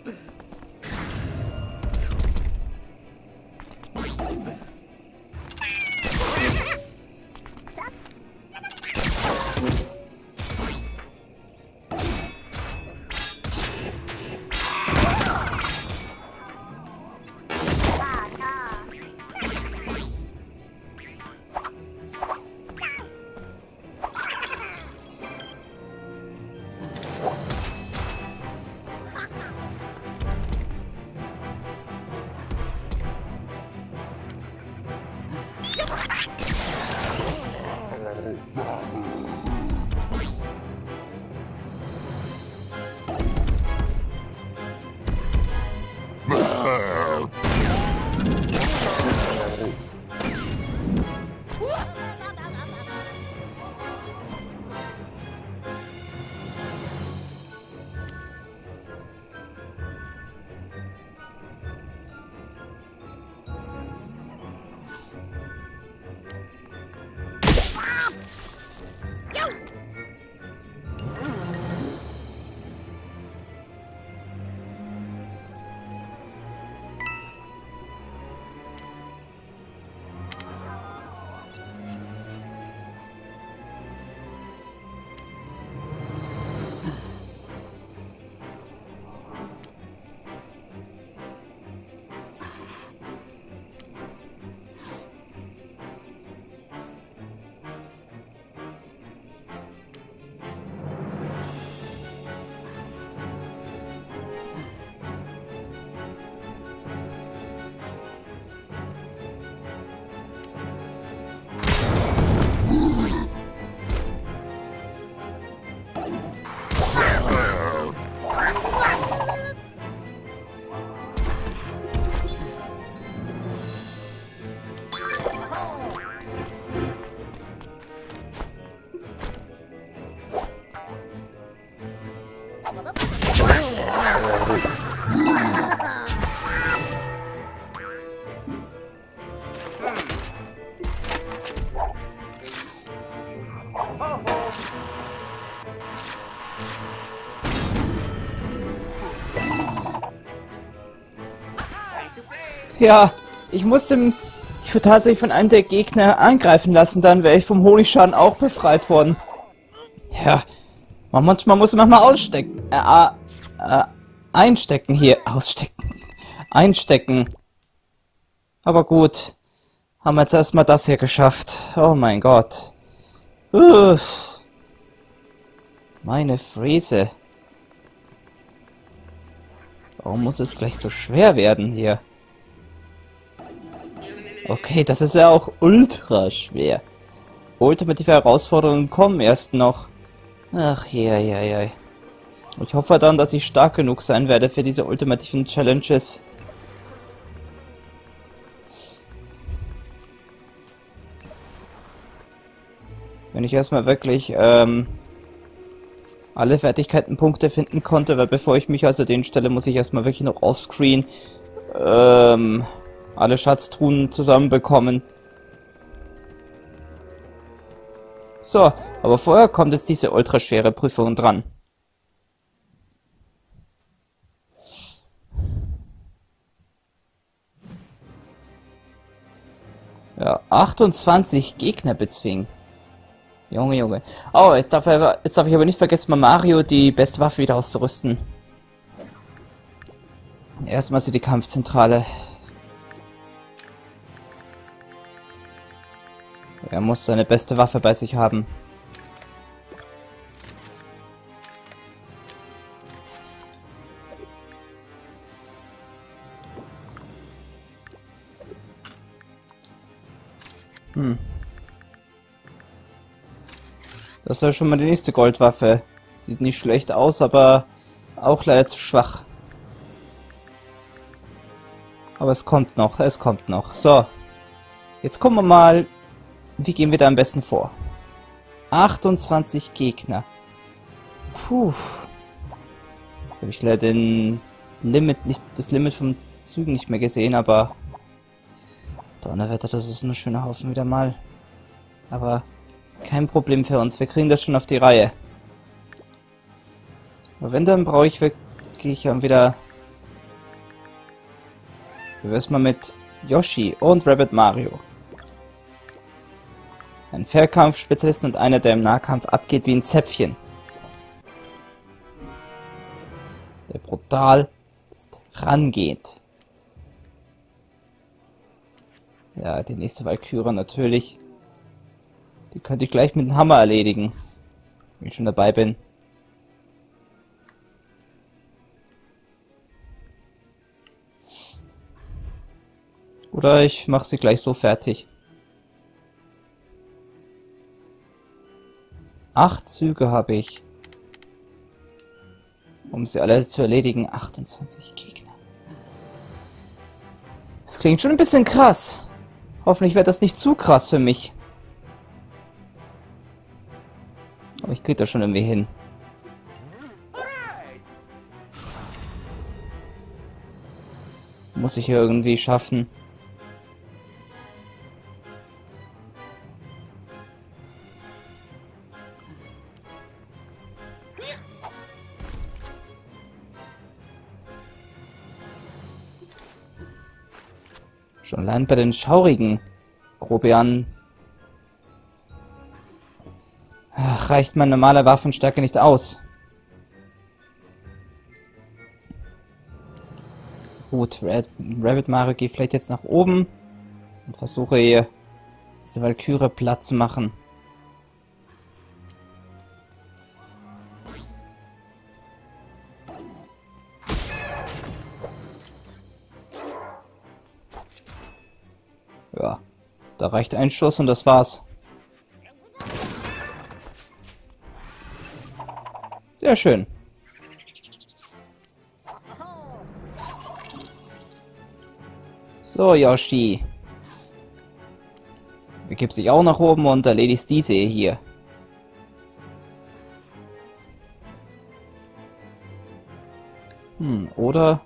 Ja, ich wurde tatsächlich von einem der Gegner angreifen lassen, dann wäre ich vom Honigschaden auch befreit worden. Ja, manchmal muss man mal ausstecken. Einstecken hier. Ausstecken. Einstecken. Aber gut. Haben wir jetzt erstmal das hier geschafft. Oh mein Gott. Uff. Meine Fräse. Warum muss es gleich so schwer werden hier? Okay, das ist ja auch ultra schwer. Ultimative Herausforderungen kommen erst noch. Ach, ja. Ich hoffe dann, dass ich stark genug sein werde für diese ultimativen Challenges. Wenn ich erstmal wirklich alle Fertigkeitenpunkte finden konnte, weil bevor ich mich also den stelle, muss ich erstmal wirklich noch offscreen alle Schatztruhen zusammenbekommen. So, aber vorher kommt jetzt diese ultra schwere Prüfung dran. Ja, 28 Gegner bezwingen. Junge. Oh, jetzt darf ich aber nicht vergessen, bei Mario die beste Waffe wieder auszurüsten. Erstmal so die Kampfzentrale. Er muss seine beste Waffe bei sich haben. Das war schon mal die nächste Goldwaffe. Sieht nicht schlecht aus, aber auch leider zu schwach. Aber es kommt noch. So. Jetzt gucken wir mal, wie gehen wir da am besten vor. 28 Gegner. Puh. Jetzt habe ich leider das Limit von Zügen nicht mehr gesehen, aber Donnerwetter, das ist ein schöner Haufen wieder mal. Aber kein Problem für uns, wir kriegen das schon auf die Reihe. Aber wenn, dann brauche ich wirklich wieder Wie wär's mal mit Yoshi und Rabbit Mario? Ein Fernkampfspezialist und einer, der im Nahkampf abgeht wie ein Zäpfchen. Der brutal ist rangeht. Ja, die nächste Valkyrie natürlich. Die könnte ich gleich mit dem Hammer erledigen, wenn ich schon dabei bin. Oder ich mache sie gleich so fertig. 8 Züge habe ich, um sie alle zu erledigen. 28 Gegner. Das klingt schon ein bisschen krass. Hoffentlich wird das nicht zu krass für mich. Aber ich krieg das schon irgendwie hin. Muss ich hier irgendwie schaffen. Schon allein bei den schaurigen Grobianen reicht meine normale Waffenstärke nicht aus. Gut, Rabbit Mario geht vielleicht jetzt nach oben und versuche hier diese Valkyrie platt zu machen. Ja, da reicht ein Schuss und das war's. Sehr schön. So, Yoshi. Begibst dich auch nach oben und erledigst diese hier. Oder...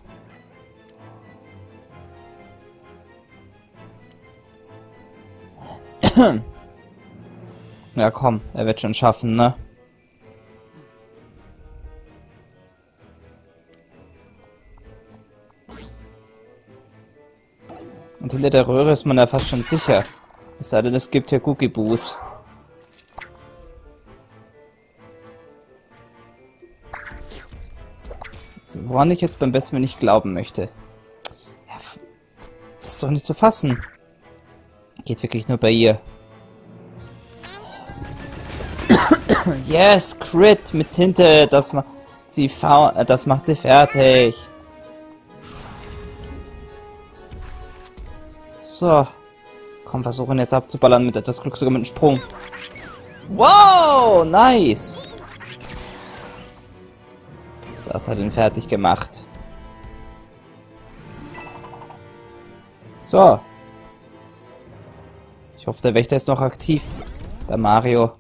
Ja, komm, er wird schon schaffen, ne? Und hinter der Röhre ist man ja fast schon sicher. Es sei denn, es gibt hier Cookie-Boos. So, woran ich jetzt beim besten Willen nicht glauben möchte. Ja, das ist doch nicht zu fassen. Geht wirklich nur bei ihr. Yes, Crit mit Tinte. Das macht sie fertig. So. Komm, versuchen jetzt abzuballern mit etwas Glück, sogar mit einem Sprung. Wow, nice. Das hat ihn fertig gemacht. So. Ich hoffe, der Wächter ist noch aktiv. Bei Mario.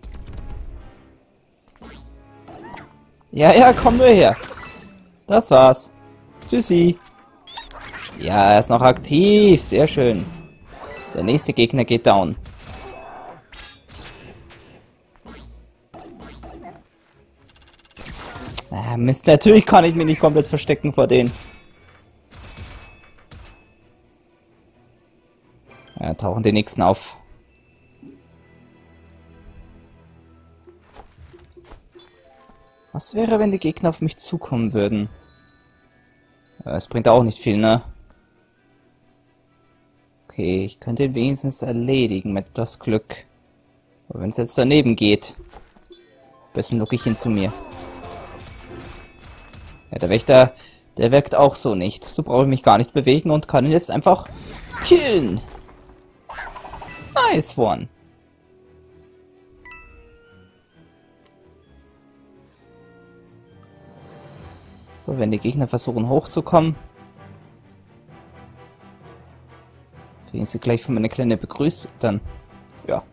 Ja, komm nur her. Das war's. Tschüssi. Ja, er ist noch aktiv. Sehr schön. Der nächste Gegner geht down. Ah, Mist, natürlich kann ich mich nicht komplett verstecken vor denen. Ja, tauchen die nächsten auf. Was wäre, wenn die Gegner auf mich zukommen würden? Es bringt auch nicht viel, ne? Okay, ich könnte ihn wenigstens erledigen mit etwas Glück. Aber wenn es jetzt daneben geht, am besten locke ich ihn zu mir. Ja, der Wächter, der wirkt auch so nicht. So brauche ich mich gar nicht bewegen und kann ihn jetzt einfach killen. Nice one. So, wenn die Gegner versuchen hochzukommen, kriegen sie gleich von mir eine kleine Begrüßung, dann, ja.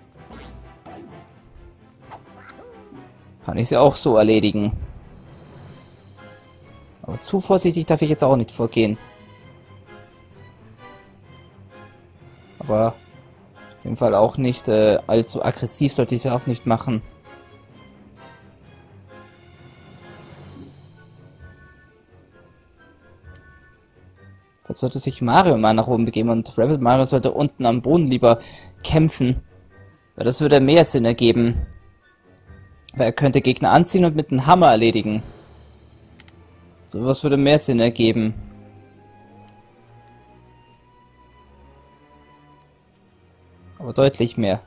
Kann ich sie auch so erledigen. Aber zu vorsichtig darf ich jetzt auch nicht vorgehen. Aber auf jeden Fall auch nicht allzu aggressiv sollte ich sie auch nicht machen. Vielleicht sollte sich Mario mal nach oben begeben und Rebel Mario sollte unten am Boden lieber kämpfen. Weil das würde mehr Sinn ergeben. Weil er könnte Gegner anziehen und mit einem Hammer erledigen. Sowas würde mehr Sinn ergeben. Aber deutlich mehr.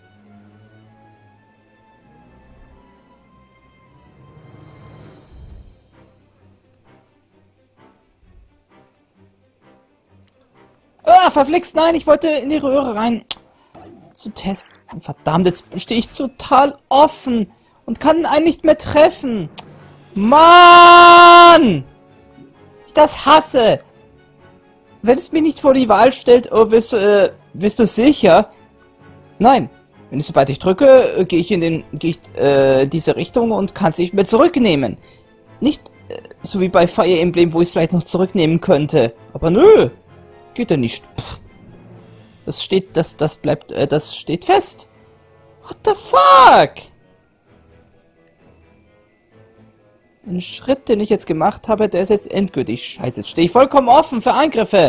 Ah, verflixt, nein, ich wollte in die Röhre rein. Zu testen. Verdammt, jetzt stehe ich total offen und kann einen nicht mehr treffen. Mann! Ich das hasse. Wenn es mir nicht vor die Wahl stellt, oh, bist du sicher? Nein. Wenn ich, sobald ich drücke, gehe ich diese Richtung und kann es nicht mehr zurücknehmen. Nicht so wie bei Fire Emblem, wo ich es vielleicht noch zurücknehmen könnte. Aber nö. Geht ja nicht. Pff. Das steht fest. What the fuck? Den Schritt, den ich jetzt gemacht habe, der ist jetzt endgültig. Scheiße, jetzt stehe ich vollkommen offen für Angriffe.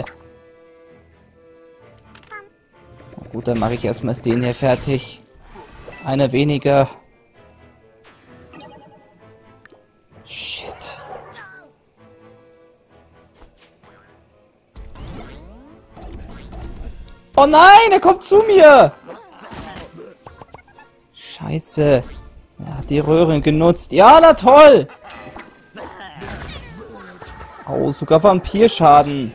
Na gut, dann mache ich erstmal den hier fertig. Einer weniger. Shit. Oh nein, er kommt zu mir! Scheiße. Er hat die Röhren genutzt. Ja, na toll! Oh, sogar Vampirschaden.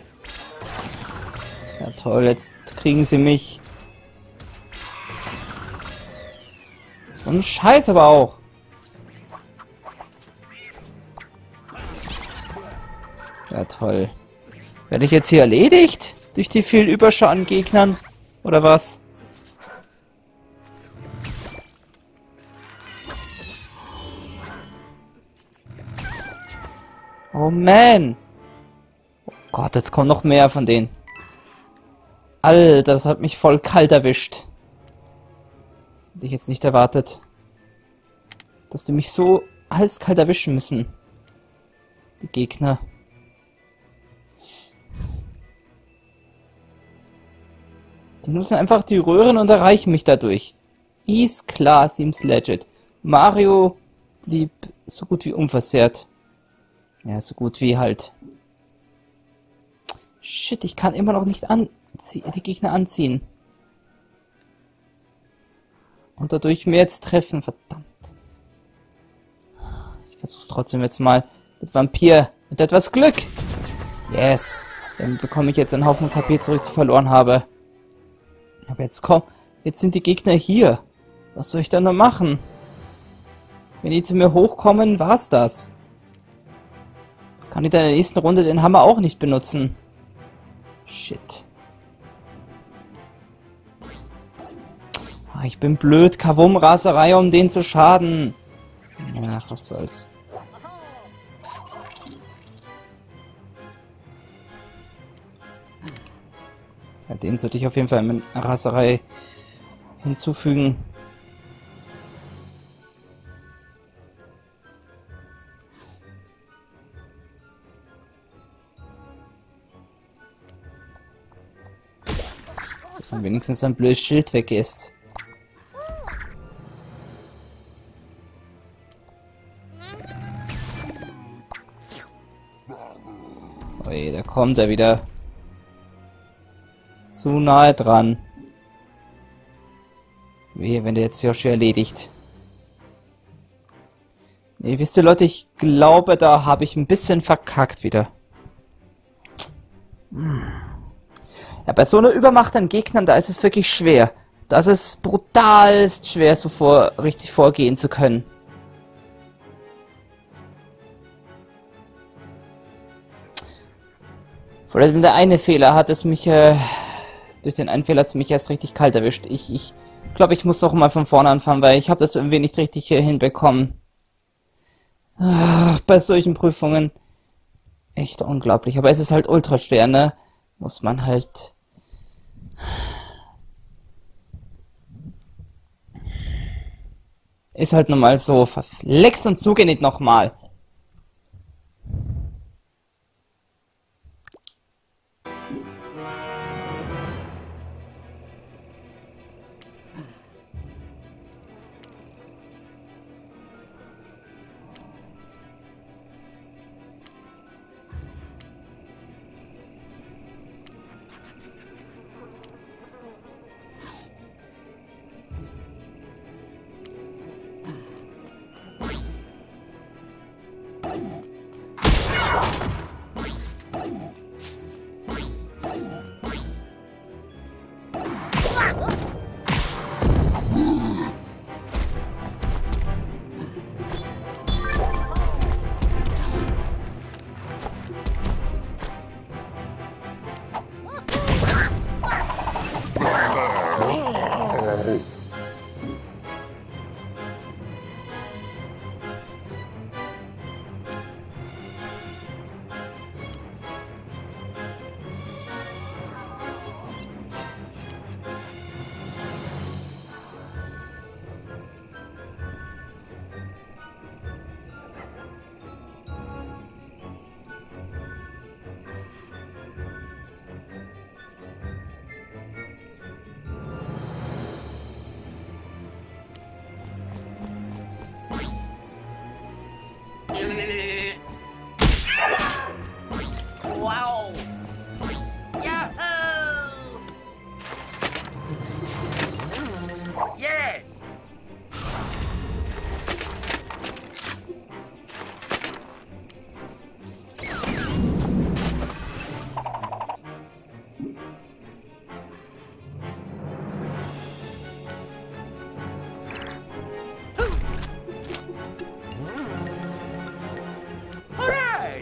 Ja toll, jetzt kriegen sie mich. So ein Scheiß aber auch. Ja toll. Werde ich jetzt hier erledigt? Durch die vielen Überschaden Gegnern? Oder was? Oh man! Oh Gott, jetzt kommen noch mehr von denen. Alter, das hat mich voll kalt erwischt. Hätte ich jetzt nicht erwartet. Dass die mich so eiskalt erwischen müssen. Die Gegner. Die nutzen einfach die Röhren und erreichen mich dadurch. Ist klar, seems legit. Mario blieb so gut wie unversehrt. Ja, so gut wie halt. Shit, ich kann immer noch nicht die Gegner anziehen. Und dadurch mehr jetzt treffen, verdammt. Ich versuch's trotzdem jetzt mal mit Vampir. Mit etwas Glück. Yes. Dann bekomme ich jetzt einen Haufen KP zurück, die ich verloren habe. Aber jetzt komm, jetzt sind die Gegner hier. Was soll ich da nur machen? Wenn die zu mir hochkommen, war's das. Jetzt kann ich dann in der nächsten Runde den Hammer auch nicht benutzen. Shit. Ah, ich bin blöd. Kavum-Raserei, um den zu schaden. Ja, was soll's. Ja, den sollte ich auf jeden Fall mit Raserei hinzufügen. Dass dann wenigstens ein blödes Schild weg ist. Ui, da kommt er wieder. Zu nahe dran. Wehe, wenn der jetzt Yoshi erledigt. Nee, wisst ihr Leute, ich glaube, da habe ich ein bisschen verkackt wieder. Ja, bei so einer Übermacht an Gegnern, da ist es wirklich schwer. Das ist brutalst schwer, so richtig vorgehen zu können. Vor allem der eine Fehler hat es mich, durch den einen Fehler hat es mich erst richtig kalt erwischt. Ich glaube, ich muss noch mal von vorne anfangen, weil ich habe das irgendwie nicht richtig hinbekommen. Ach, bei solchen Prüfungen. Echt unglaublich. Aber es ist halt ultra schwer, ne? Muss man halt... Ist halt nun mal so. Verflext und zuge nicht nochmal. Wow! Yahoo! Yes! Alright!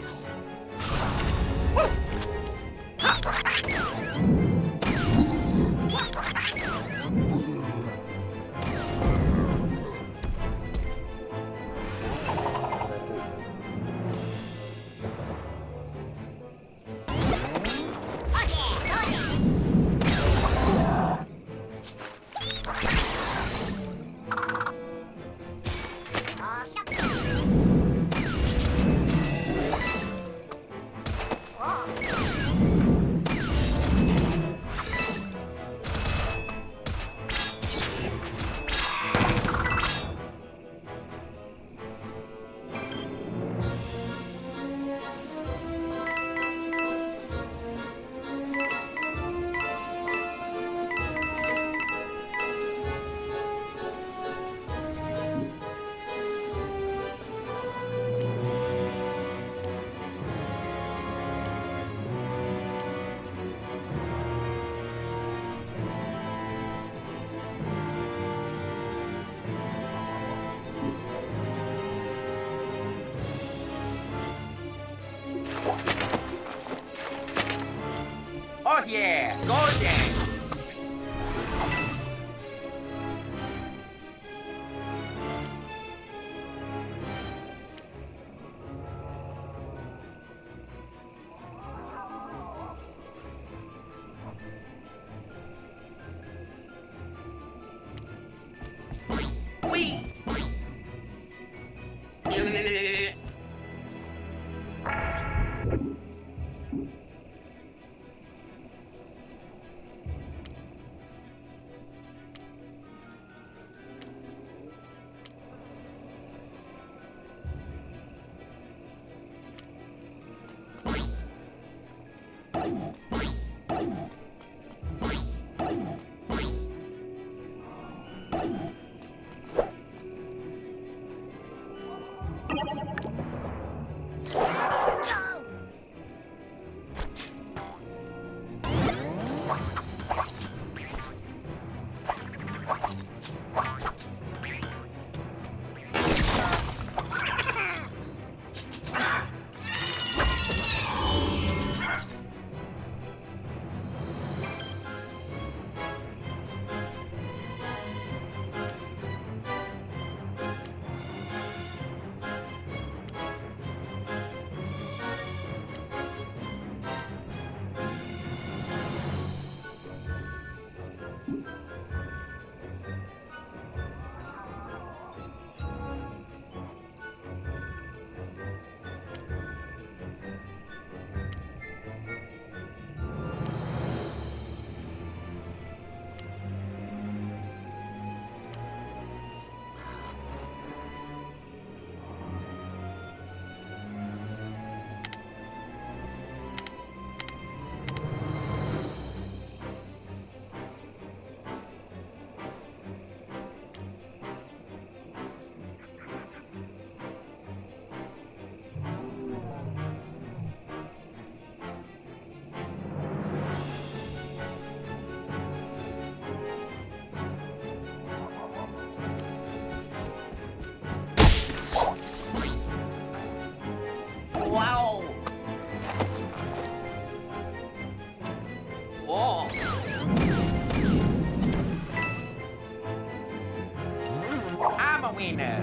Oh yeah, golden! Wee! Wow! Whoa! I'm a winner!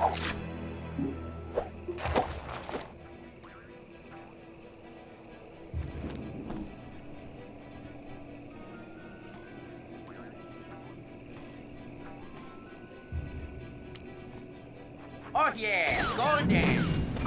Oh yeah, golden.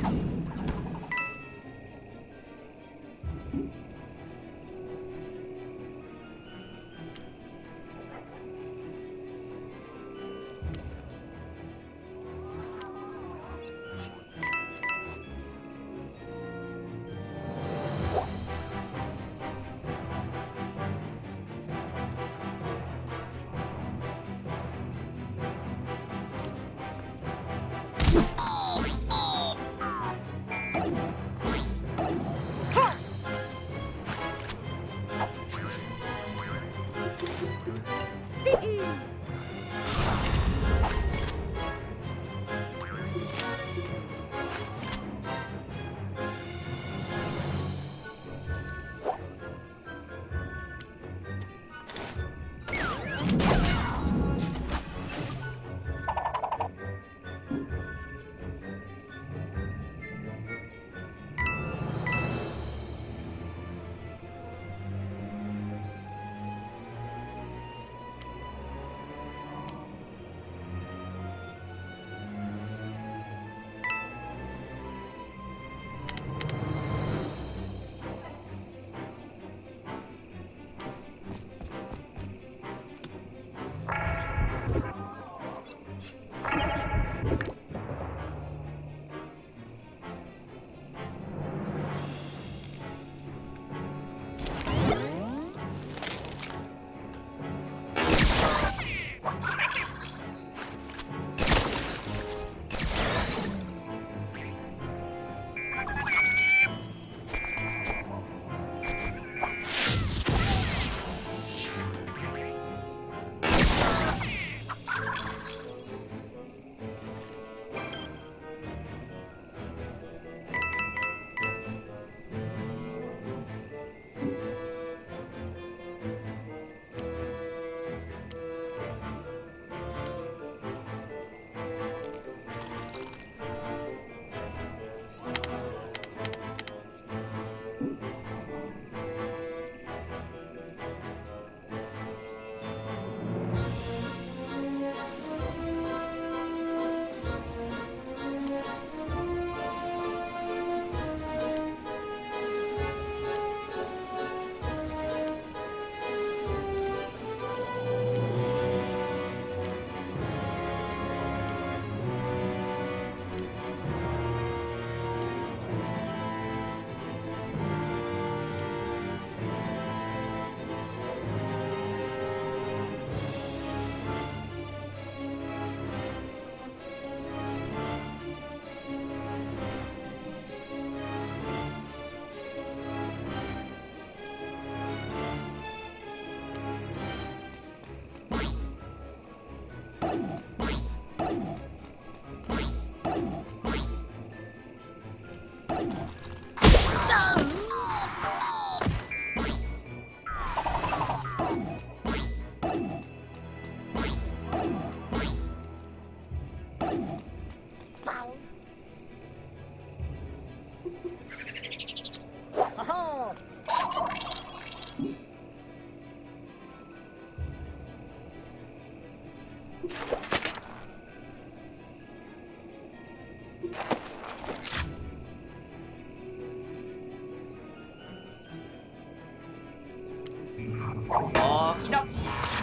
Okie dokie.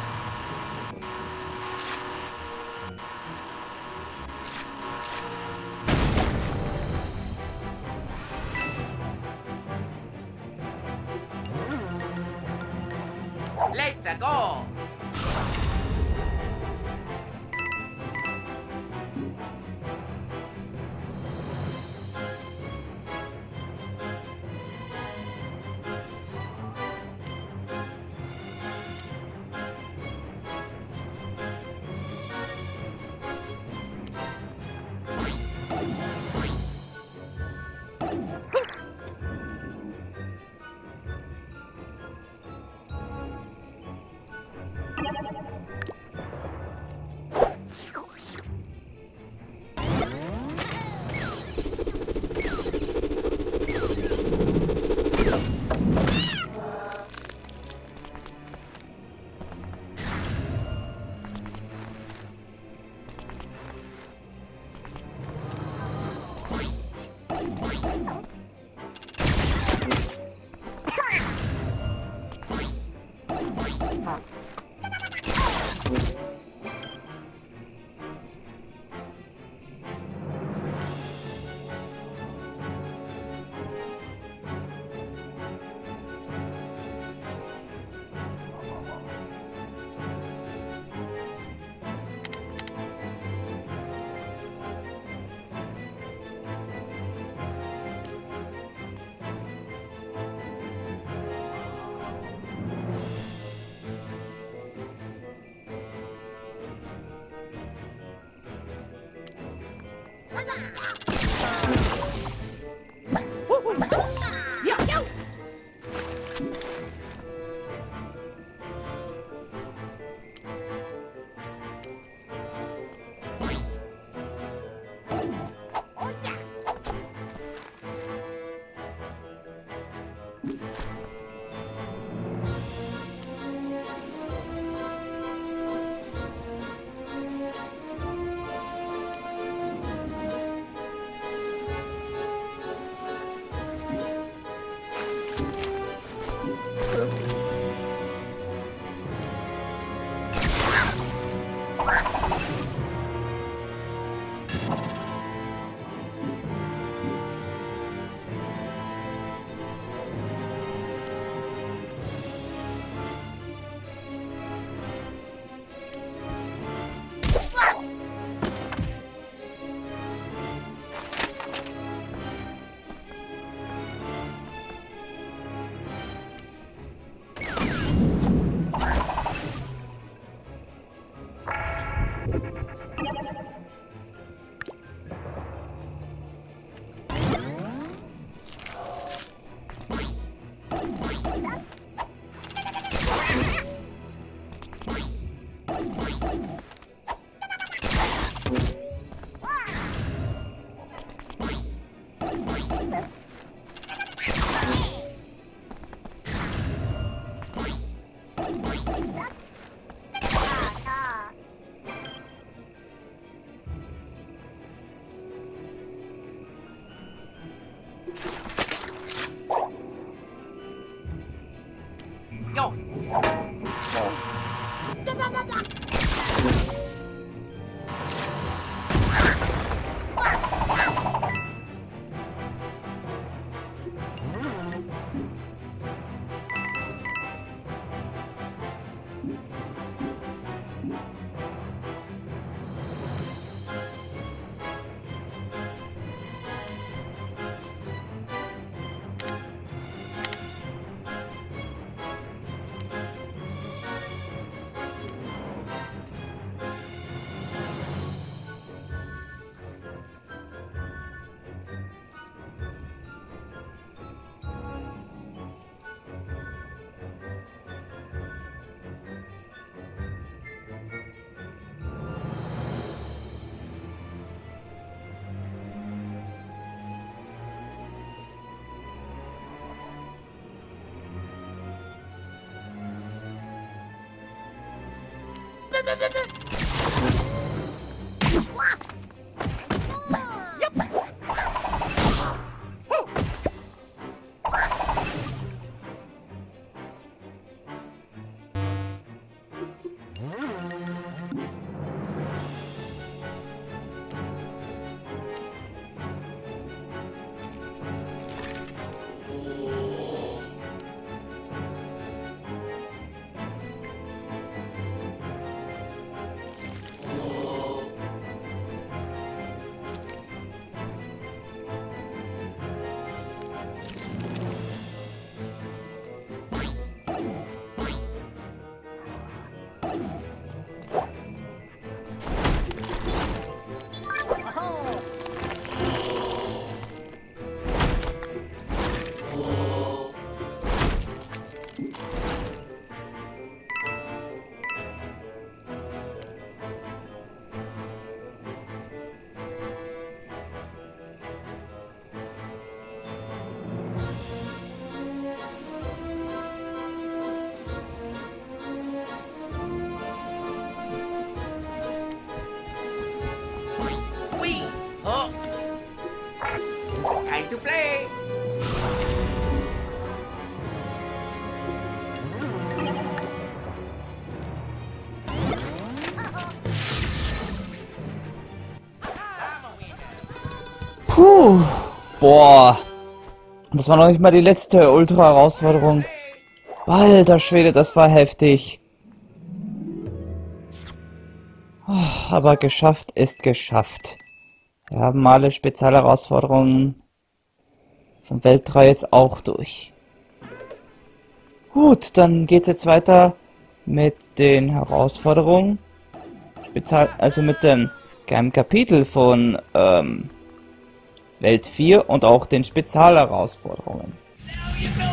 Let's go. Yo! Puh. Boah. Das war noch nicht mal die letzte Ultra-Herausforderung. Alter Schwede, das war heftig. Aber geschafft ist geschafft. Wir haben alle Spezialherausforderungen von Welt 3 jetzt auch durch. Gut, dann geht's jetzt weiter mit den Herausforderungen. Also mit dem geheimen Kapitel von Welt 4 und auch den Spezialherausforderungen. Now you know